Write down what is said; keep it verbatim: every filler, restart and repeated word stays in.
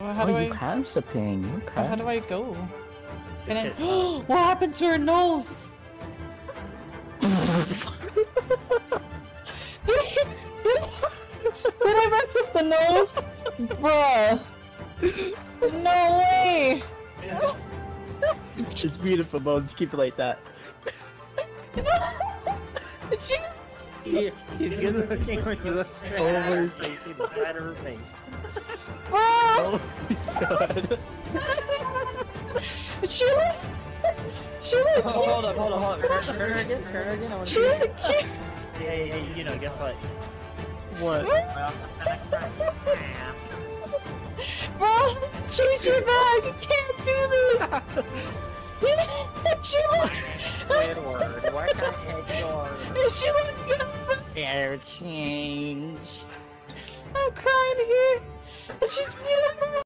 Well, how oh, do you I? have something. Okay. How do I go? And then, what happened to her nose? did, I, did, I, did I mess up the nose? Bruh. No way. It's beautiful, Bones. Keep it like that. she... He, he's good looking when you look straight at her face, see the side of her face. Bruh. Oh my god. she look... She look... Oh, hold up, hold up, hold up. Turn, turn her again, turn her again. I want to She look cute. Hey, hey, you know, guess what? What? Bro, change your bag! You can't do this! She look... Squidward, why can't I ignore? She look good! Air change. I'm crying here! And she's beautiful!